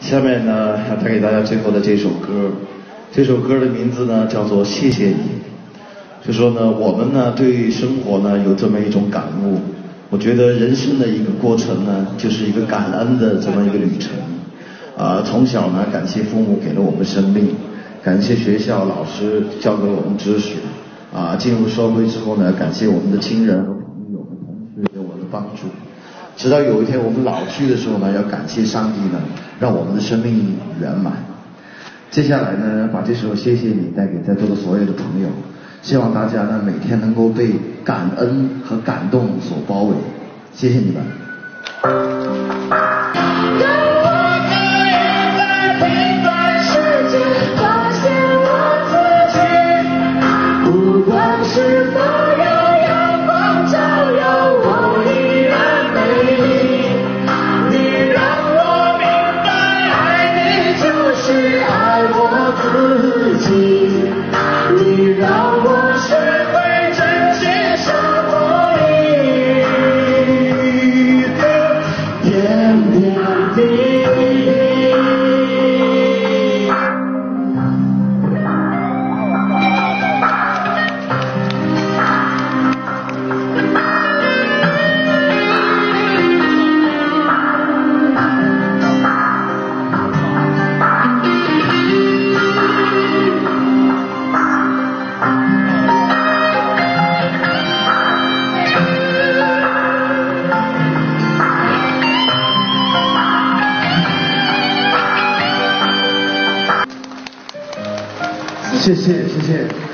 下面呢，要带给大家最后的这首歌，这首歌的名字呢叫做《谢谢你》。就说呢，我们呢对生活呢有这么一种感悟。我觉得人生的一个过程呢，就是一个感恩的这么一个旅程。从小呢，感谢父母给了我们生命，感谢学校老师教给我们知识。进入社会之后呢，感谢我们的亲人和朋友和同事给我们的帮助。直到有一天我们老去的时候呢，要感谢上帝呢，让我们的生命圆满。接下来呢，把这首《谢谢你》带给在座的所有的朋友，希望大家呢每天能够被感恩和感动所包围。谢谢你们。谢谢。